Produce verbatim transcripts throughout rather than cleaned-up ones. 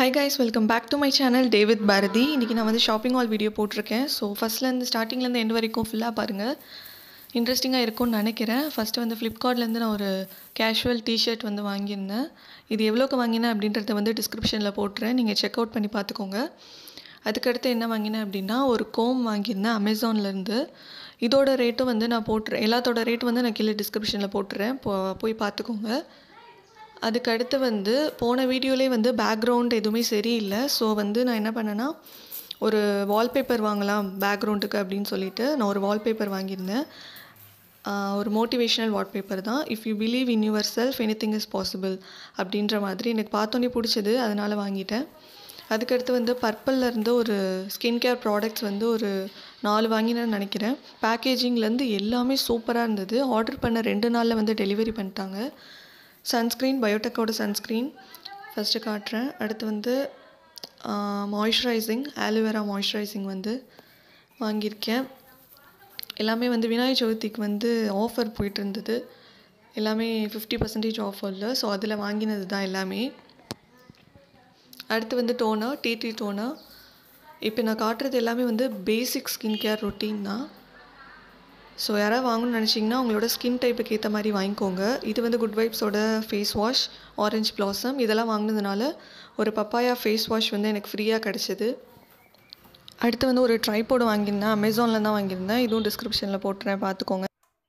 Hi guys, welcome back to my channel David Bharati. இன்றைக்கி நான் வந்து ஷாப்பிங் ஹால் வீடியோ போட்டிருக்கேன். ஸோ ஃபஸ்ட்லேருந்து ஸ்டார்டிங்லேருந்து எண்ட் வரைக்கும் ஃபுல்லாக பாருங்கள், இன்ட்ரெஸ்டிங்காக இருக்கும்னு நினைக்கிறேன். ஃபஸ்ட்டு வந்து ஃப்ளிப்கார்ட்லேருந்து நான் ஒரு கேஷுவல் டிஷர்ட் வந்து வாங்கியிருந்தேன். இது எவ்வளோக்கு வாங்கினேன் அப்படின்றத வந்து டிஸ்கிரிப்ஷனில் போட்டுறேன், நீங்கள் செக் அவுட் பண்ணி பார்த்துக்கோங்க. அதுக்கடுத்து என்ன வாங்கினேன் அப்படின்னா ஒரு கோம் வாங்கியிருந்தேன் அமேசான்லேருந்து. இதோட ரேட்டும் வந்து நான் போட்டுறேன், எல்லாத்தோட ரேட்டும் வந்து நான் கீழே டிஸ்கிரிப்ஷனில் போட்டுறேன், போ போய் பார்த்துக்கோங்க. அதுக்கடுத்து வந்து போன வீடியோலேயே வந்து பேக்ரவுண்ட் எதுவுமே சரியில்லை. ஸோ வந்து நான் என்ன பண்ணேன்னா ஒரு வால்பேப்பர் வாங்கலாம் பேக்ரவுண்டுக்கு அப்படின்னு சொல்லிட்டு நான் ஒரு வால்பேப்பர் வாங்கியிருந்தேன். ஒரு மோட்டிவேஷ்னல் வால்பேப்பர் தான். If you believe in yourself anything is possible அப்படின்ற மாதிரி எனக்கு பார்த்தோன்னே பிடிச்சது, அதனால் வாங்கிட்டேன். அதுக்கடுத்து வந்து பர்பிளில் இருந்து ஒரு ஸ்கின் கேர் ப்ராடக்ட்ஸ் வந்து ஒரு நாலு வாங்கினேன்னு நினைக்கிறேன். பேக்கேஜிங்லேருந்து எல்லாமே சூப்பராக இருந்தது. ஆர்டர் பண்ண ரெண்டு நாளில் வந்து டெலிவரி பண்ணிட்டாங்க. சன்ஸ்க்ரீன், பயோடெக்கோட சன்ஸ்க்ரீன் ஃபஸ்ட்டு காட்டுறேன். அடுத்து வந்து மாய்ஸ்சரைசிங், ஆலோவேரா மாய்ஸ்சரைசிங் வந்து வாங்கியிருக்கேன். எல்லாமே வந்து விநாயகர் சதுர்த்திக்கு வந்து ஆஃபர் போயிட்டு இருந்தது, எல்லாமே ஃபிஃப்டி பர்சன்டேஜ் ஆஃபரில். ஸோ அதில் வாங்கினது தான் எல்லாமே. அடுத்து வந்து டோனர், டிடி டோனர். இப்போ நான் காட்டுறது எல்லாமே வந்து பேசிக் ஸ்கின் கேர் ரொட்டீன் தான். ஸோ யாராவது வாங்கணும்னு நினச்சிங்கன்னா உங்களோட ஸ்கின் டைப்புக்கு ஏற்ற மாதிரி வாங்கிக்கோங்க. இது வந்து குட் வைப்ஸோட ஃபேஸ் வாஷ், ஆரஞ்ச் பிளாசம், இதெல்லாம் வாங்கினதுனால ஒரு பப்பாயா ஃபேஸ் வாஷ் வந்து எனக்கு ஃப்ரீயாக கிடச்சிது. அடுத்து வந்து ஒரு ட்ரைபோர்டு வாங்கியிருந்தேன், அமேசானில் தான் வாங்கியிருந்தேன். இதுவும் டிஸ்கிரிப்ஷனில் போட்டுறேன், பார்த்துக்கோங்க.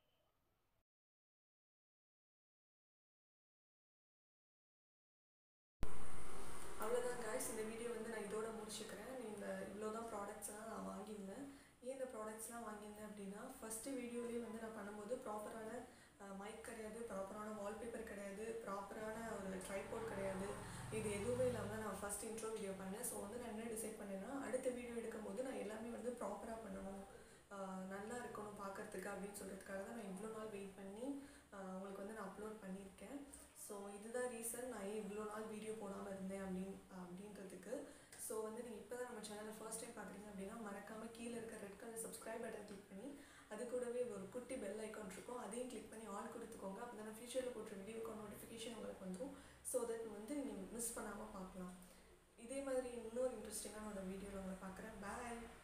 அவ்வளோதான் காய்ஸ், இந்த வீடியோ வந்து நான் இதோட முடிச்சுக்கிறேன். நீங்கள் இவ்வளோ தான் ப்ராடக்ட்ஸ்லாம் நான் வாங்கியிருந்தேன். ஏன் இந்த ப்ராடக்ட்ஸ்லாம் வாங்கியிருந்தேன் அப்படின்னா, ஃபஸ்ட்டு வீடியோலேயே வந்து நான் பண்ணும்போது ப்ராப்பரான மைக் கிடையாது, ப்ராப்பரான வால்பேப்பர் கிடையாது, ப்ராப்பரான ஒரு ட்ரைபோர்ட் கிடையாது, இது எதுவுமே இல்லாமல் நான் ஃபஸ்ட் இன்ட்ரோ வீடியோ பண்ணேன். ஸோ வந்து நான் என்ன டிசைட் பண்ணேன்னா, அடுத்த வீடியோ எடுக்கும்போது நான் எல்லாமே வந்து ப்ராப்பராக பண்ணணும், நல்லா இருக்கணும் பார்க்குறதுக்கு அப்படின்னு சொல்கிறதுக்காக தான் நான் இவ்வளோ நாள் வெயிட் பண்ணி உங்களுக்கு வந்து நான் அப்லோட் பண்ணியிருக்கேன். ஸோ இதுதான் ரீசன் நான் ஏன் இவ்வளோ நாள் வீடியோ போடாமல் இருந்தேன் அப்படின்னு அப்படின்றதுக்கு. ஸோ வந்து நீங்கள் இப்போ தான் நம்ம சேனலை ஃபர்ஸ்ட் டைம் பார்க்குறீங்க அப்படின்னா மறக்காமல் கீழே இருக்க red colour subscribe button click பண்ணி அது கூடவே ஒரு குட்டி பெல் ஐக்கான் இருக்கும், அதையும் கிளிக் பண்ணி ஆல் கொடுத்துக்கோங்க. அப்போ தான் ஃபியூச்சரில் போட்டுற வீடியோக்கான நோட்டிஃபிகேஷன் உங்களுக்கு வந்துடும். ஸோ தட் வந்து நீங்கள் மிஸ் பண்ணாமல் பார்க்கலாம். இதே மாதிரி இன்னொரு இன்ட்ரெஸ்டிங்கான ஒரு வீடியோவில் உங்களை பார்க்குறேன். பாய்.